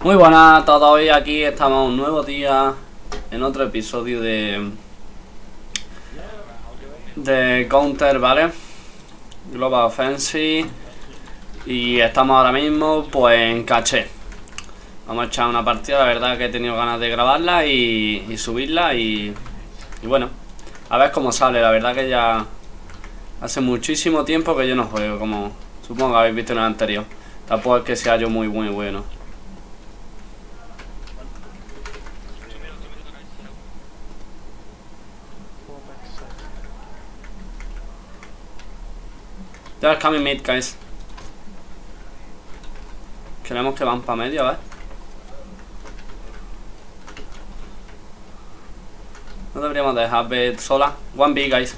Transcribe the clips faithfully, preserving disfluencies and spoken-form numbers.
Muy buenas a todos, hoy aquí estamos un nuevo día en otro episodio de de Counter, ¿vale? Global Offensive. Y estamos ahora mismo pues en caché. Vamos a echar una partida, la verdad que he tenido ganas de grabarla y, y subirla y, y bueno, a ver cómo sale. La verdad que ya hace muchísimo tiempo que yo no juego, como supongo que habéis visto en el anterior. Tampoco es que sea yo muy muy bueno. They're coming mid, guys. Queremos que van para medio, a ver. No deberíamos dejar B sola. One B, guys.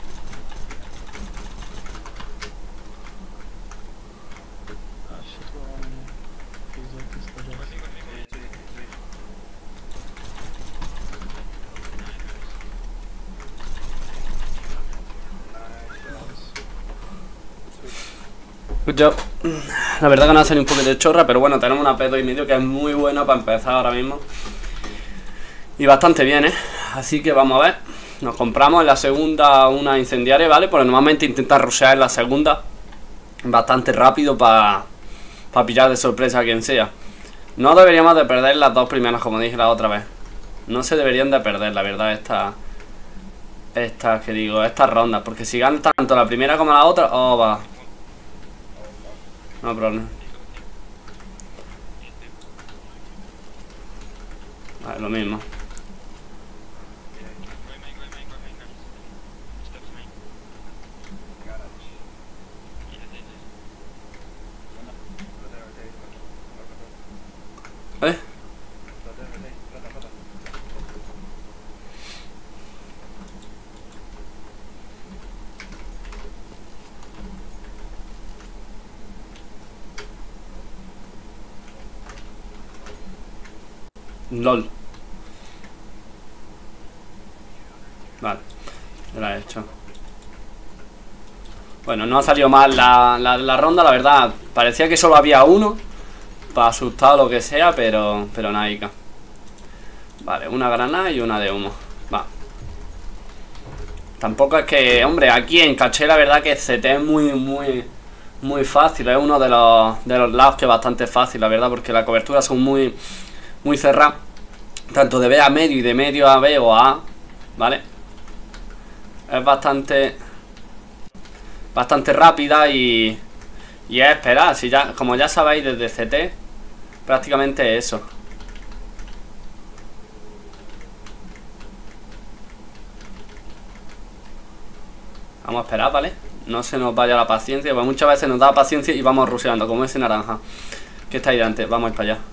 Good job. La verdad que no hace ni un poquito de chorra, pero bueno, tenemos una P dos y medio que es muy buena para empezar ahora mismo. Y bastante bien, ¿eh? Así que vamos a ver. Nos compramos en la segunda una incendiaria, ¿vale? Porque normalmente intenta rushear en la segunda bastante rápido para pa pillar de sorpresa a quien sea. No deberíamos de perder las dos primeras, como dije la otra vez. No se deberían de perder, la verdad, estas Estas, que digo, estas rondas. Porque si ganan tanto la primera como la otra, oh, va. No problema. Vale, lo mismo. ¿Eh? LOL. Vale, ya la he hecho. Bueno, no ha salido mal la, la, la ronda, la verdad. Parecía que solo había uno para asustar o lo que sea, pero pero nada. Vale, una granada y una de humo. Va. Tampoco es que, hombre, aquí en caché la verdad que C T es muy, muy, muy fácil. Es uno de los, de los lados que es bastante fácil, la verdad, porque las coberturas son muy, muy cerradas. Tanto de B a medio y de medio a B o a A, ¿vale? Es bastante Bastante rápida y Y es esperar, si ya, como ya sabéis desde C T, prácticamente eso. Vamos a esperar, ¿vale? No se nos vaya la paciencia, porque muchas veces nos da paciencia y vamos rusheando, como ese naranja que está ahí delante. Vamos a ir para allá.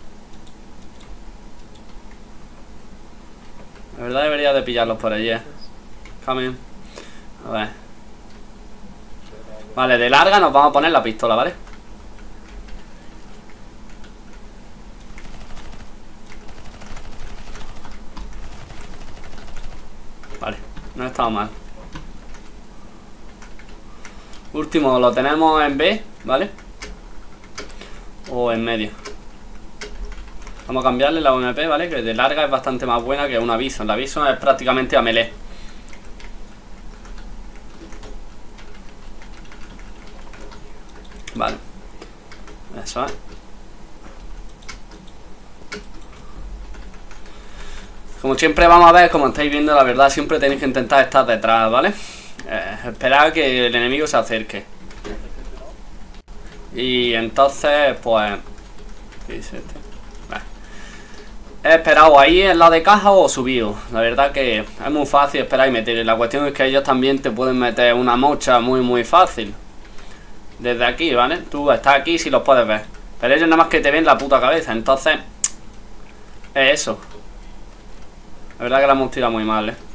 La verdad debería de pillarlos por allí, eh. Coming. A ver. Vale, de larga nos vamos a poner la pistola, ¿vale? Vale, no ha estado mal. Último lo tenemos en B, ¿vale? O en medio. Vamos a cambiarle la U M P, ¿vale? Que de larga es bastante más buena que una Bison. La Bison es prácticamente a melee. Vale. Eso es. Como siempre vamos a ver, como estáis viendo, la verdad siempre tenéis que intentar estar detrás, ¿vale? Eh, esperar que el enemigo se acerque. Y entonces, pues... ¿qué dice este? He esperado ahí en la de caja o subido. La verdad que es muy fácil esperar y meter. La cuestión es que ellos también te pueden meter una mocha muy muy fácil desde aquí, ¿vale? Tú estás aquí si los puedes ver, pero ellos nada más que te ven la puta cabeza. Entonces es eso. La verdad que la hemos tirado muy mal, ¿eh?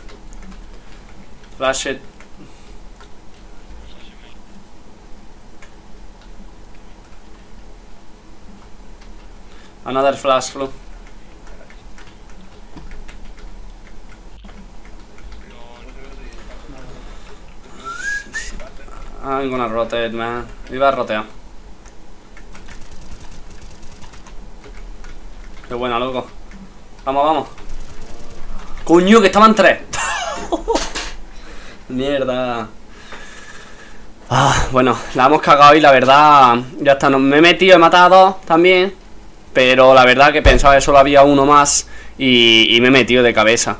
Flash it. Another flash flow. I'm gonna rotate, man. Iba a rotear. Qué buena, loco. Vamos, vamos. Coño, que estaban tres. Mierda. Ah, bueno, la hemos cagado y la verdad, ya está, no, me he metido, he matado a dos también. Pero la verdad que pensaba que solo había uno más y, y me he metido de cabeza.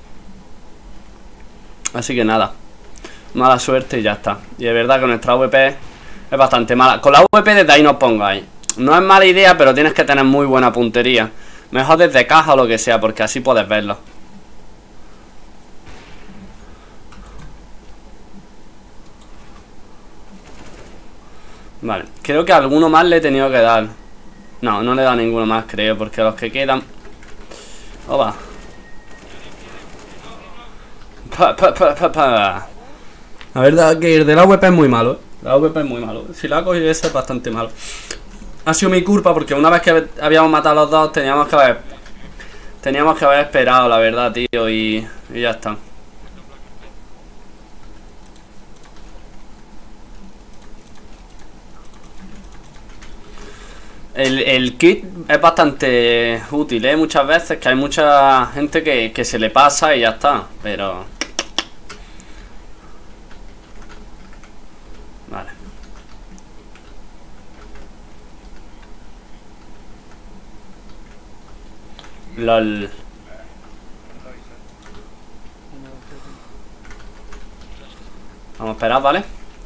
Así que nada, mala suerte y ya está. Y es verdad que nuestra A W P es bastante mala. Con la A W P desde ahí no os pongáis. No es mala idea, pero tienes que tener muy buena puntería. Mejor desde caja o lo que sea, porque así puedes verlo. Vale, creo que a alguno más le he tenido que dar. No, no le he dado ninguno más, creo, porque los que quedan... Oba. Pa, pa, pa, pa, pa. La verdad que el de la A W P es muy malo, ¿eh? La A W P es muy malo. Si la ha cogido ese es bastante malo. Ha sido mi culpa porque una vez que habíamos matado a los dos teníamos que haber... Teníamos que haber esperado, la verdad, tío, y, y ya está. El, el kit es bastante útil, ¿eh? Muchas veces que hay mucha gente que, que se le pasa y ya está, pero... Vale. LOL. Vamos a esperar, ¿vale?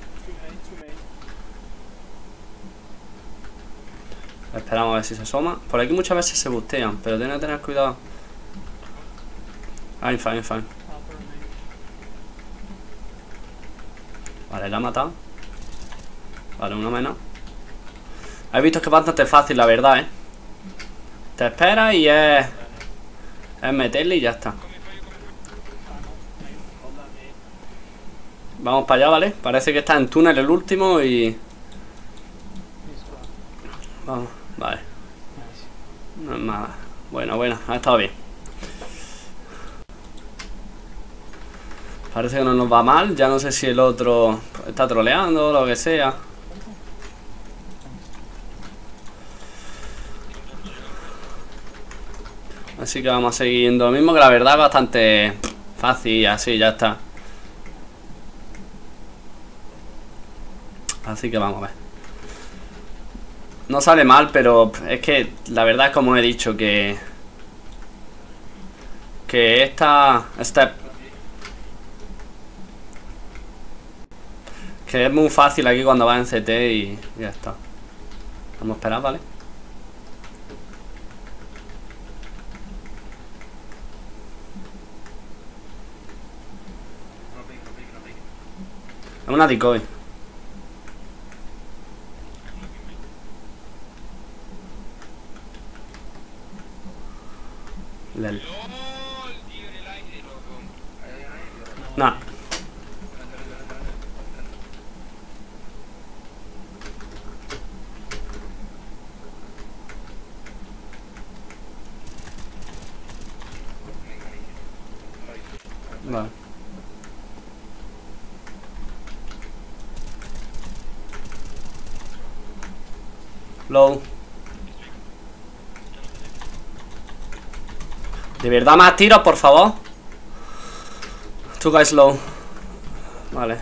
Esperamos a ver si se asoma. Por aquí muchas veces se bustean, pero tienen que tener cuidado. Ah, fine, fine. Vale, la ha matado. Vale, uno menos. Has visto que es bastante fácil, la verdad, ¿eh? Te esperas y es... Es meterle y ya está. Vamos para allá, ¿vale? Parece que está en túnel el último y... Vamos, vale. No es más... Bueno, bueno, ha estado bien. Parece que no nos va mal. Ya no sé si el otro está troleando o lo que sea. Así que vamos a seguir lo mismo, que la verdad es bastante fácil, así ya está. Así que vamos a ver. No sale mal, pero es que la verdad es como he dicho que... Que esta... Step... Que es muy fácil aquí cuando vas en C T y ya está. Vamos a esperar, ¿vale? Es una decoy. Lel. Nah. Vale. Low. ¿De verdad más tiros, por favor? Two guys low. Vale.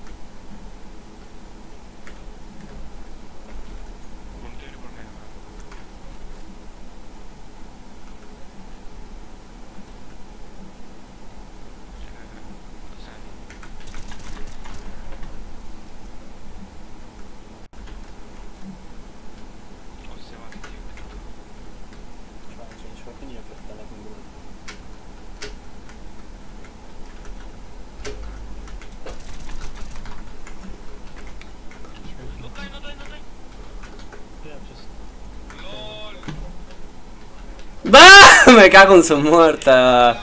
¡Bah! Me cago en su muerta.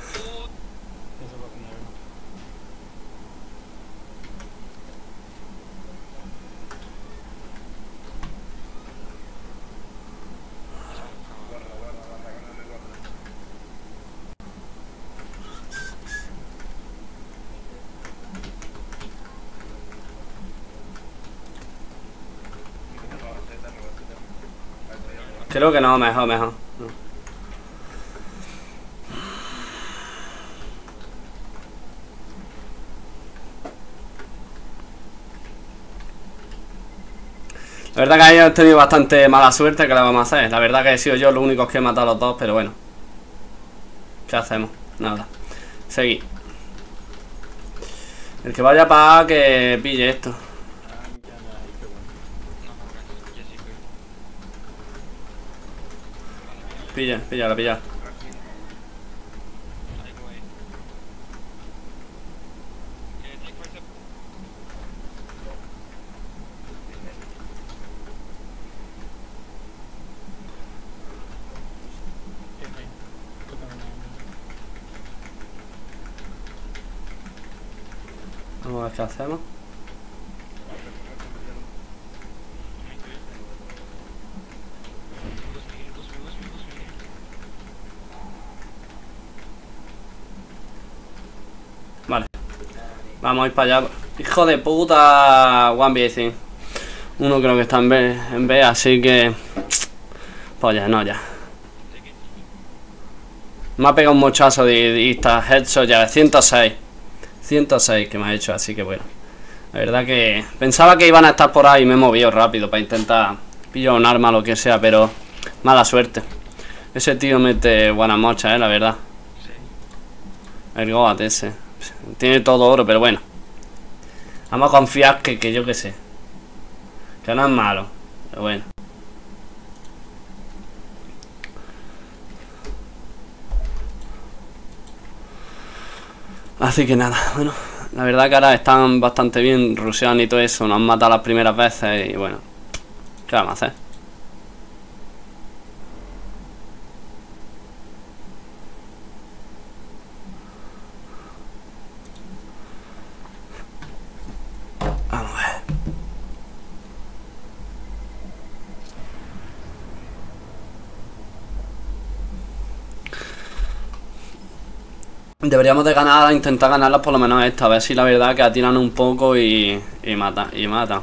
Creo que no, mejor, mejor. No. verdad que ahí he tenido bastante mala suerte, ¿qué le vamos a hacer? La verdad que he sido yo los únicos que he matado a los dos, pero bueno. ¿Qué hacemos? Nada. Seguí. El que vaya para que pille esto. Pilla, pilla, pilla. Vamos a ver qué hacemos. Vale. Vamos a ir para allá. Hijo de puta. One B C. Uno creo que está en B, en B, así que... Pues ya, no, ya. Me ha pegado un mochazo de, de esta headshot ya de ciento seis. ciento seis que me ha hecho, así que bueno. La verdad que pensaba que iban a estar por ahí y me he movido rápido para intentar pillar un arma o lo que sea, pero mala suerte. Ese tío mete buenas mochas, eh, la verdad. El Goat ese. Tiene todo oro, pero bueno. Vamos a confiar que, que yo que sé. Que no es malo, pero bueno. Así que nada, bueno, la verdad que ahora están bastante bien rusheando y todo eso. Nos han matado las primeras veces y bueno, ¿qué vamos a hacer? Vamos a ver. Deberíamos de ganar, intentar ganarlas por lo menos esta. A ver si la verdad que atiran un poco y, y matan, y matan.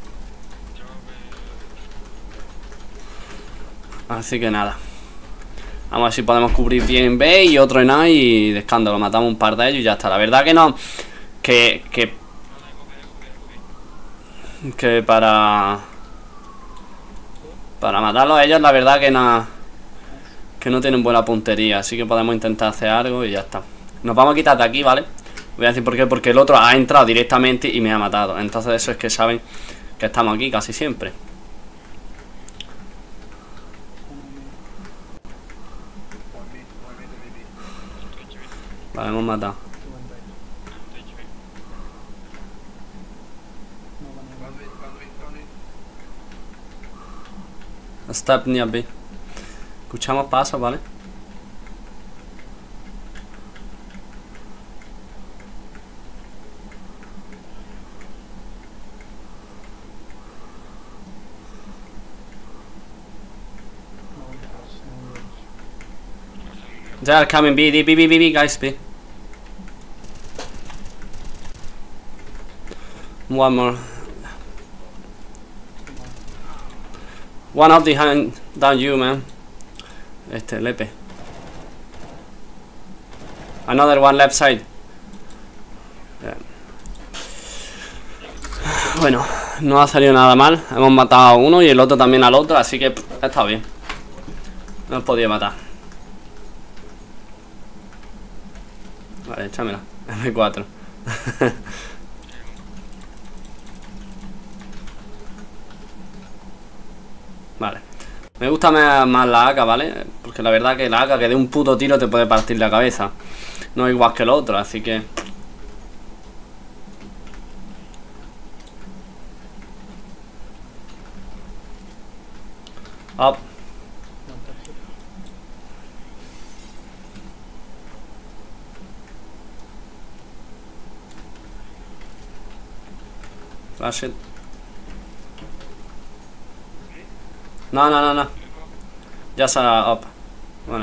Así que nada. Vamos a ver si podemos cubrir bien B y otro en A y de escándalo. Matamos un par de ellos y ya está. La verdad que no. Que... Que, que para... Para matarlos a ellos la verdad que no... Que no tienen buena puntería. Así que podemos intentar hacer algo y ya está. Nos vamos a quitar de aquí, ¿vale? Voy a decir por qué. Porque el otro ha entrado directamente y me ha matado. Entonces eso es que saben que estamos aquí casi siempre. Vale, hemos matado. Step near B. Escuchamos pasos, ¿vale? They're coming B, B, B, B, B, guys, B. One more. One up behind, down you, man. Este, Lepe. Another one left side. Yeah. Bueno, no ha salido nada mal. Hemos matado a uno y el otro también al otro, así que pff, ha estado bien. No os podía matar. Vale, échamela. M cuatro. Vale. Me gusta más, más la A K, ¿vale? Porque la verdad que la A K que de un puto tiro te puede partir la cabeza. No es igual que el otro, así que... Up. Flash it. No, no, no, no. Just uh, up. Bueno.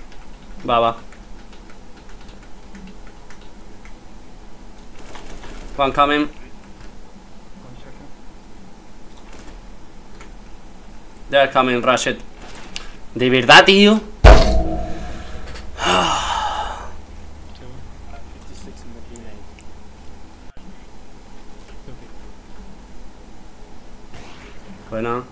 Va, va. One coming. They're coming, rush it. De verdad, tío. Bueno.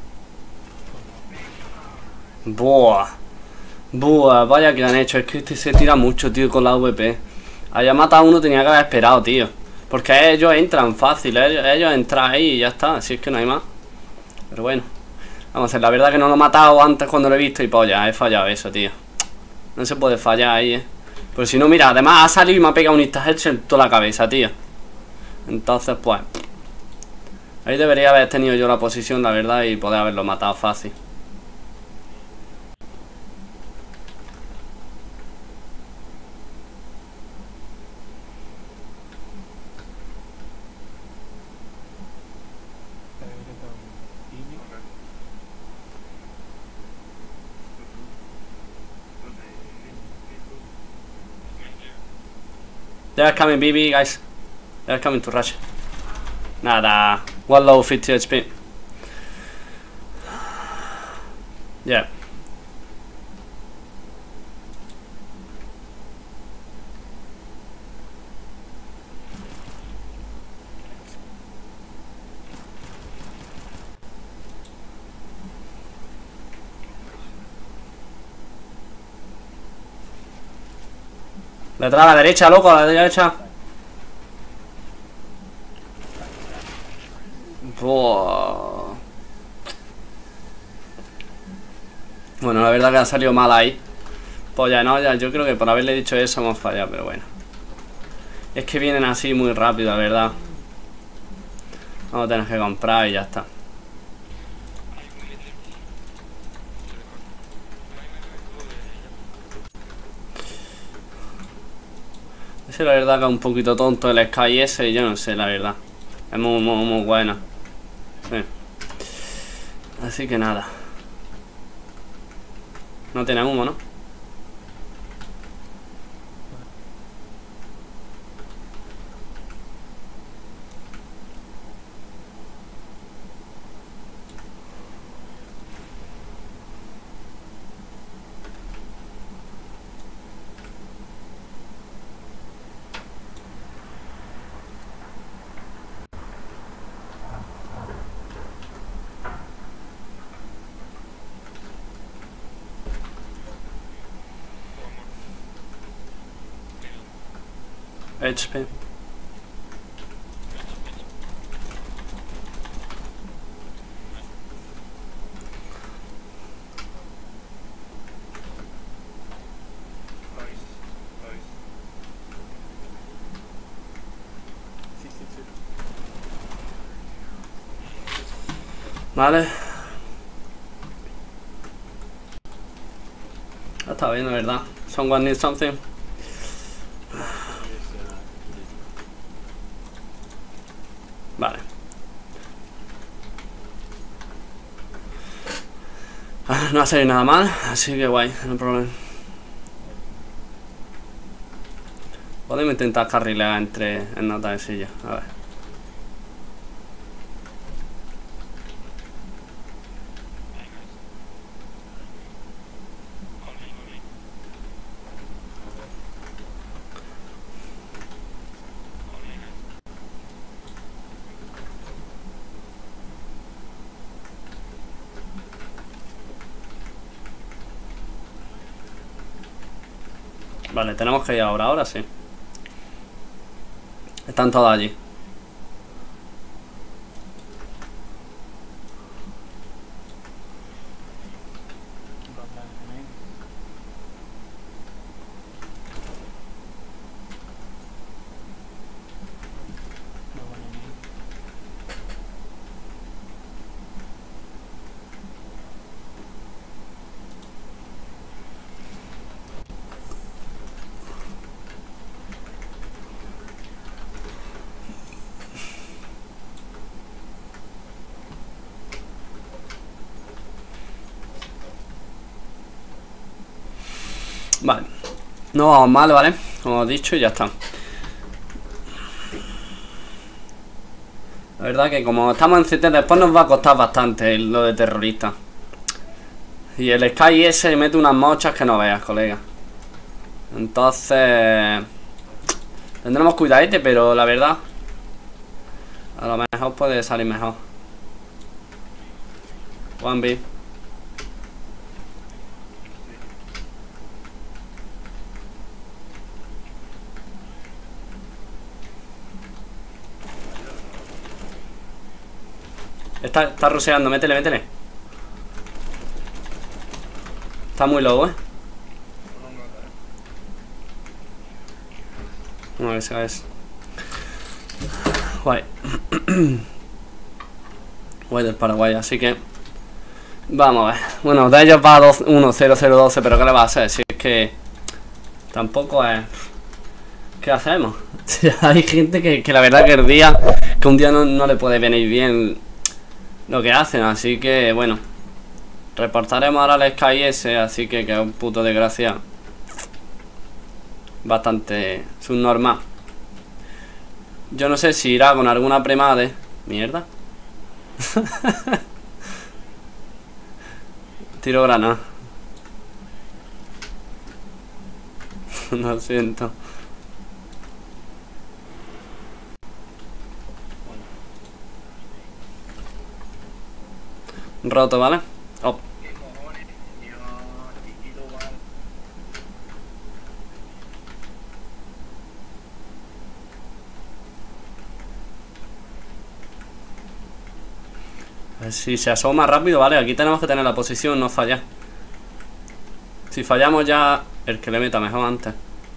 Buah. Buah, vaya que han hecho. Es que este se tira mucho, tío, con la A W P. Haya matado a uno, tenía que haber esperado, tío. Porque ellos entran fácil, ellos, ellos entran ahí y ya está. Así es que no hay más. Pero bueno. Vamos a ver, la verdad que no lo he matado antes cuando lo he visto y polla, he fallado eso, tío. No se puede fallar ahí, eh. Pero si no, mira, además ha salido y me ha pegado un insta-headshot en toda la cabeza, tío. Entonces, pues ahí debería haber tenido yo la posición, la verdad, y poder haberlo matado fácil. They're coming B B, guys. They're coming to rush. Nada. One low, fifty H P. Yeah. Detrás a la derecha, loco, a la derecha. Buah. Bueno, la verdad que ha salido mal ahí. Pues ya no, ya yo creo que por haberle dicho eso hemos fallado, pero bueno. Es que vienen así muy rápido, la verdad. Vamos a tener que comprar y ya está. Ese la verdad que es un poquito tonto el Sky ese, yo no sé, la verdad. Es muy, muy, muy bueno. Sí. Así que nada. No tiene humo, ¿no? H P. Vale. Está bien, la verdad. Someone needs something. Vale. Ah, no ha salido nada mal, así que guay, no hay problema. Podemos intentar carrilear entre en nota de silla, a ver. Vale, tenemos que ir ahora, ahora sí. Están todos allí. Vale, no vamos mal, ¿vale? Como he dicho, y ya está. verdad que como estamos en C T, después nos va a costar bastante lo de terrorista. Y el Sky ese mete unas mochas que no veas, colega. Entonces tendremos cuidadete, pero la verdad a lo mejor puede salir mejor. One B. Está, está ruseando, métele, métele. Está muy low, eh. No, esa es. Guay. Guay del Paraguay, así que vamos a ver. Bueno, de ellos va uno cero cero doce, pero ¿qué le va a hacer? Si es que tampoco es... ¿Qué hacemos? Hay gente que, que la verdad que el día Que un día no, no le puede venir bien lo que hacen, así que bueno, reportaremos ahora al Sky ese, así que que es un puto desgracia bastante subnormal. Yo no sé si irá con alguna premade. Mierda. Tiro granada. Lo siento. Roto, ¿vale? Oh. A ver si se asoma rápido, ¿vale? Aquí tenemos que tener la posición, no fallar. Si fallamos ya, el que le meta mejor antes.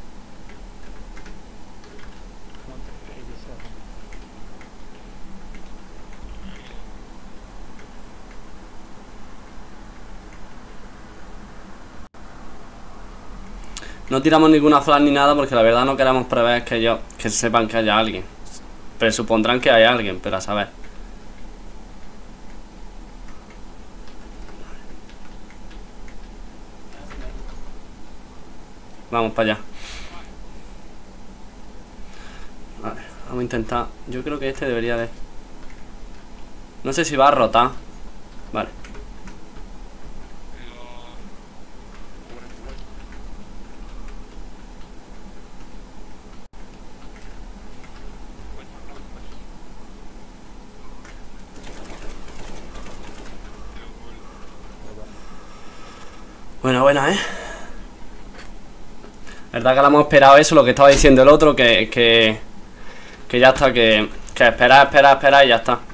No tiramos ninguna flash ni nada porque la verdad no queremos prever que ellos que sepan que haya alguien. Presupondrán que hay alguien, pero a saber. Vamos para allá. Vale, vamos a intentar. Yo creo que este debería de... No sé si va a rotar. Vale. Buena, buena, ¿eh? La verdad que la hemos esperado eso, lo que estaba diciendo el otro, que, que, que ya está, que, que esperar, esperar, esperar y ya está.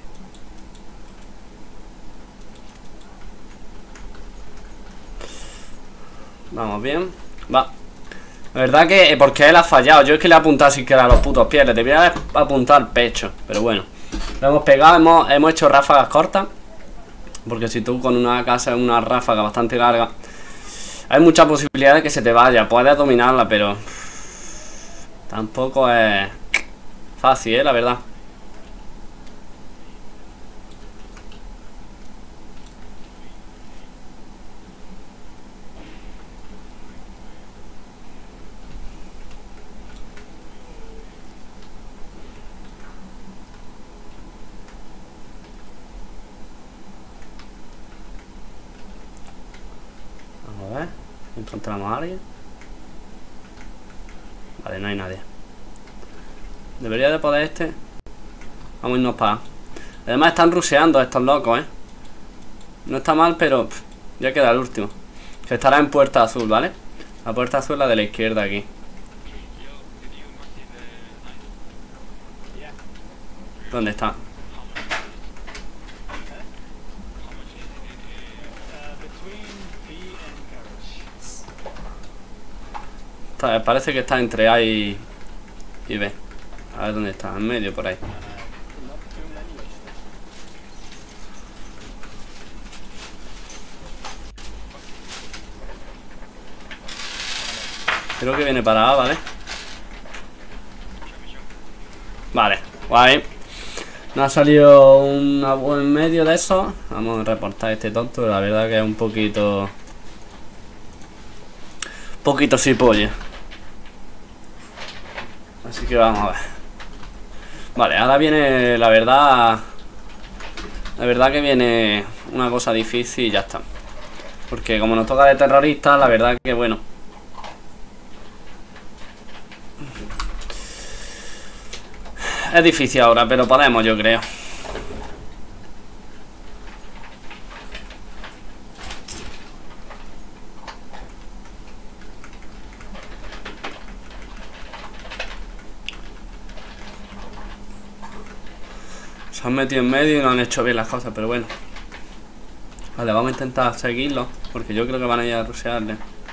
Vamos bien. Va. La verdad que, porque él ha fallado. Yo es que le he apuntado sin quedar a los putos pies. Le debía apuntar al pecho, pero bueno. Lo hemos pegado, hemos, hemos hecho ráfagas cortas. Porque si tú con una casa es una ráfaga bastante larga, hay mucha posibilidad de que se te vaya. Puedes dominarla, pero tampoco es fácil, ¿eh? La verdad. Vamos a ver. Encontramos a alguien. Vale, no hay nadie. Debería de poder este. Vamos a irnos para... Además están ruseando estos locos, ¿eh? No está mal, pero pff, ya queda el último. Que estará en puerta azul, ¿vale? La puerta azul es la de la izquierda aquí. ¿Dónde está? Está, parece que está entre A y, y B. A ver dónde está, en medio por ahí. Creo que viene para A, ¿vale? Vale, guay. Nos ha salido un buen medio de eso. Vamos a reportar a este tonto. La verdad que es un poquito... Poquito cipolle. Así que vamos a ver. Vale, ahora viene la verdad. La verdad que viene una cosa difícil y ya está. Porque como nos toca de terroristas, la verdad que bueno. Es difícil ahora, pero podemos, yo creo. Se han metido en medio y no han hecho bien las cosas, pero bueno. Vale, vamos a intentar seguirlo, porque yo creo que van a ir a rushearle.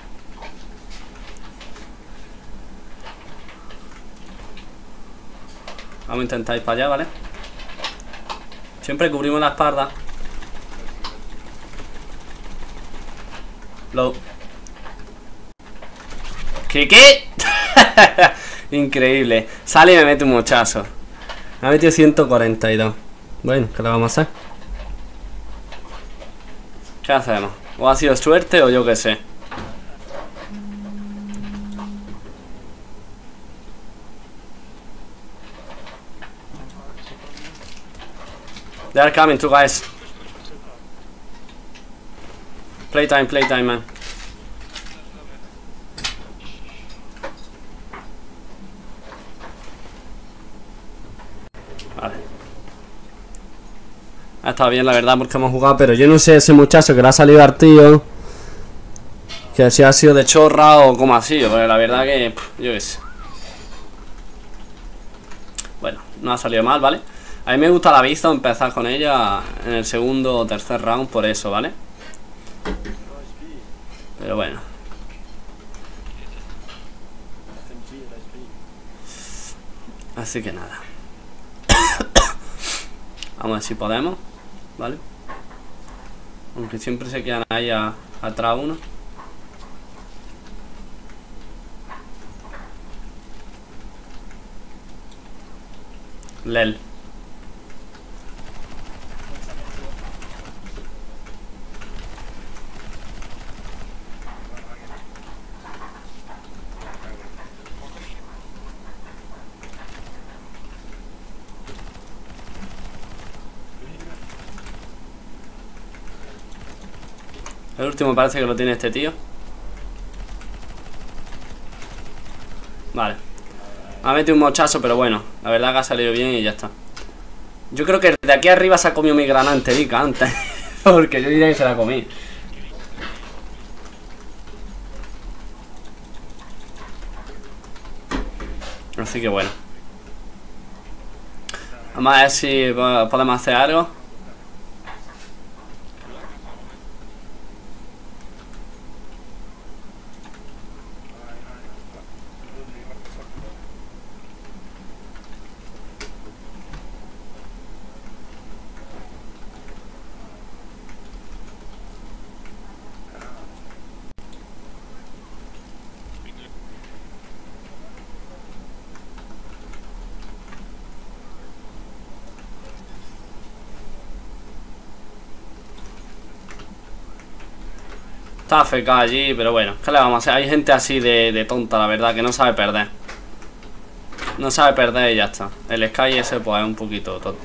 Vamos a intentar ir para allá, ¿vale? Siempre cubrimos la espalda. Lo... ¿Qué qué? Increíble. Sale y me mete un mochazo. Me ha metido ciento cuarenta y dos. Bueno, ¿qué le vamos a hacer? ¿Qué hacemos? ¿O ha sido suerte o yo qué sé? They are coming too, guys. Playtime, playtime, man. Vale. Ha estado bien, la verdad, porque hemos jugado. Pero yo no sé ese muchacho que le ha salido al tío, que si ha sido de chorra o como ha sido. Porque la verdad que, pff, yo qué sé. Bueno, no ha salido mal, ¿vale? A mí me gusta la vista, empezar con ella en el segundo o tercer round por eso, ¿vale? Pero bueno. Así que nada. Vamos a ver si podemos, ¿vale? Aunque siempre se quedan ahí a, atrás uno. Lel. El último parece que lo tiene este tío. Vale. Me ha metido un mochazo, pero bueno, la verdad que ha salido bien y ya está. Yo creo que de aquí arriba se ha comido mi granada enterica antes. Porque yo diría que se la comí. Así que bueno. Vamos a ver si podemos hacer algo. Está A F K allí, pero bueno, ¿qué le vamos a hacer? Hay gente así de, de tonta, la verdad, que no sabe perder. No sabe perder y ya está. El Sky ese pues es un poquito tonto.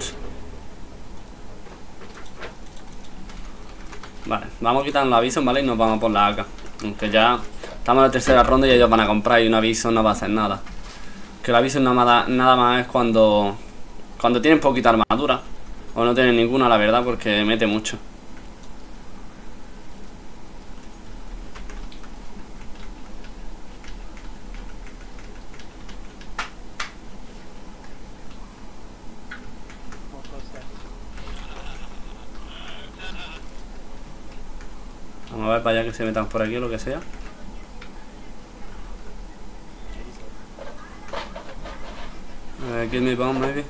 Vale, vamos quitando la Bison, ¿vale? Y nos vamos por la A K. Aunque ya estamos en la tercera ronda y ellos van a comprar y una Bison no va a hacer nada. Que la Bison nada, nada más es cuando Cuando tienen poquita armadura. O no tienen ninguna, la verdad, porque mete mucho. Vamos a ver para allá que se metan por aquí o lo que sea. Uh, give me bomb, maybe.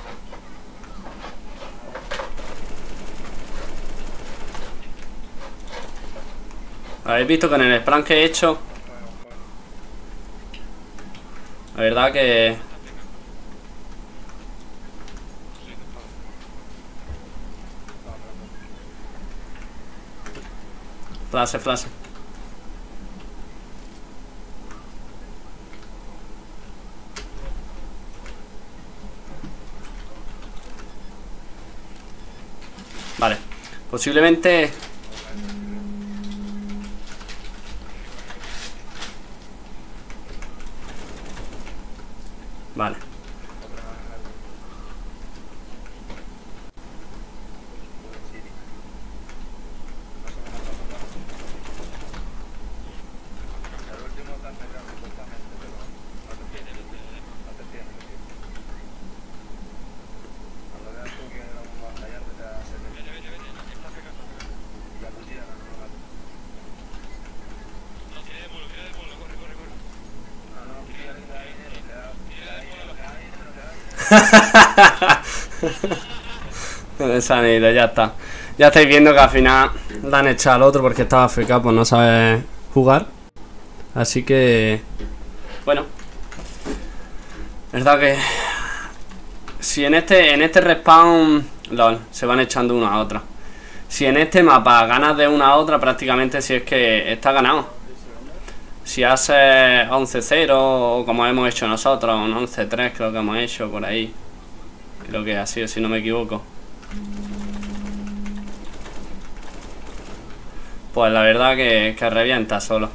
Habéis visto que en el spam que he hecho, la verdad que flash, flash. Vale. Posiblemente... Vale. Se han ido, ya está. Ya estáis viendo que al final le han echado al otro porque estaba F K, pues no sabe jugar. Así que... Bueno. Es verdad que... Si en este, en este respawn... LOL, se van echando uno a otro. Si en este mapa ganas de una a otra, prácticamente si es que está ganado. Si hace once cero o como hemos hecho nosotros, un once tres creo que hemos hecho por ahí. Creo que ha sido, si no me equivoco. Pues la verdad que, que revienta solo.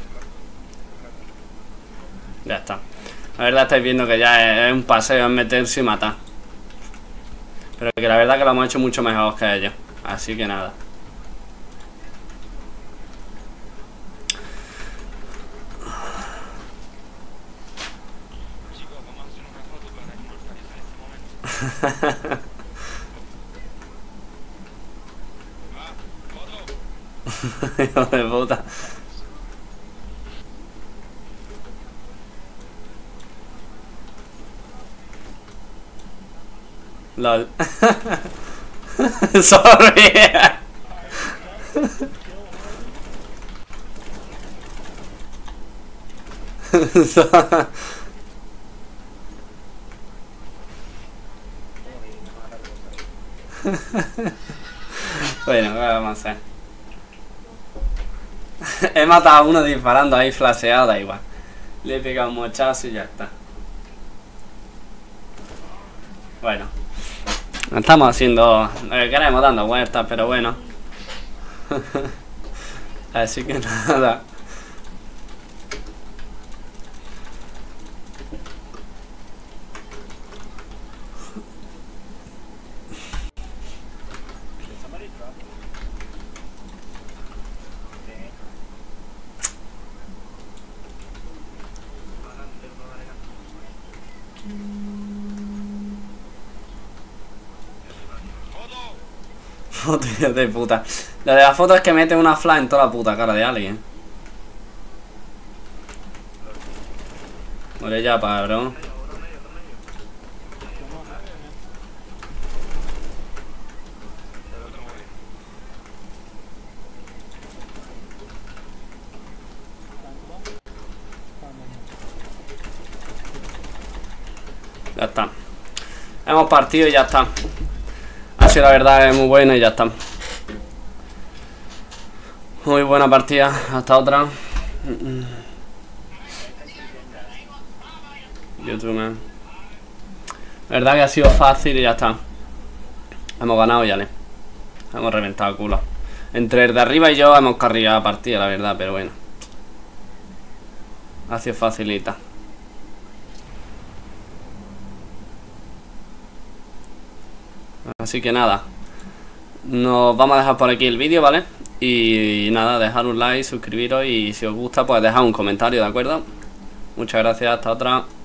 Ya está. La verdad estáis viendo que ya es, es un paseo, es meterse y matar. Pero que la verdad que lo hemos hecho mucho mejor que ellos. Así que nada. Hijo de puta. LOL. Sorry. Bueno, ¿qué vamos a hacer? He matado a uno disparando ahí flasheado, da igual. Le he pegado un mochazo y ya está. Bueno, estamos haciendo lo que queremos, dando vueltas, pero bueno. Así que nada. Foto de puta. Lo de la foto es que mete una flash en toda la puta cara de alguien. Muere ya, bro. Ya está. Hemos partido y ya está. Así la verdad es muy buena y ya está. Muy buena partida. Hasta otra. YouTube, man. La verdad que ha sido fácil y ya está. Hemos ganado ya, le. Hemos reventado el culo. Entre el de arriba y yo hemos cargado la partida, la verdad, pero bueno. Ha sido facilita. Así que nada, nos vamos a dejar por aquí el vídeo, ¿vale? Y nada, dejar un like, suscribiros y si os gusta pues dejar un comentario, ¿de acuerdo? Muchas gracias, hasta otra.